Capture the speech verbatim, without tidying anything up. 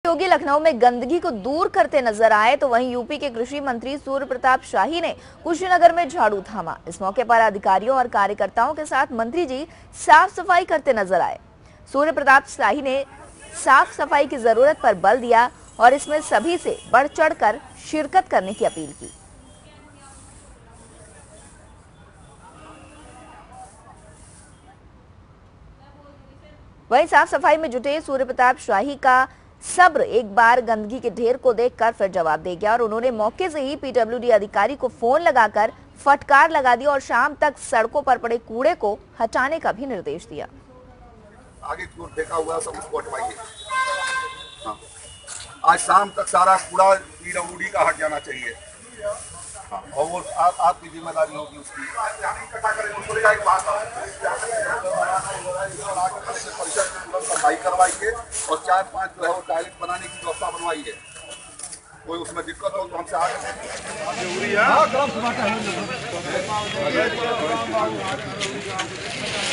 योगी लखनऊ में गंदगी को दूर करते नजर आए तो वहीं यूपी के कृषि मंत्री सूर्य प्रताप शाही ने कुशीनगर में झाड़ू थामा। इस मौके पर अधिकारियों और कार्यकर्ताओं के साथ मंत्री जी साफ सफाई करते नजर आए। सूर्य प्रताप शाही ने साफ सफाई की जरूरत पर बल दिया और इसमें सभी से बढ़ चढ़कर शिरकत करने की अपील की। वहीं साफ सफाई में जुटे सूर्य प्रताप शाही का सब्र एक बार गंदगी के ढेर को देखकर फिर जवाब दे गया और उन्होंने मौके से ही पीडब्ल्यूडी अधिकारी को फोन लगाकर फटकार लगा दी और शाम तक सड़कों पर पड़े कूड़े को हटाने का भी निर्देश दिया। आगे कूड़ा फेंका हुआ सब उसको हटवाइए। हाँ। आज शाम तक सारा कूड़ा पीडब्ल्यूडी का हट जाना चाहिए। हाँ। और वो आप, आपकी जिम्मेदारी होगी उसकी। सफाई करवाइए और चार पांच जो है वो टॉयलेट बनाने की व्यवस्था बनवाइए। कोई उसमें दिक्कत हो तो हमसे आगे जरूरी है।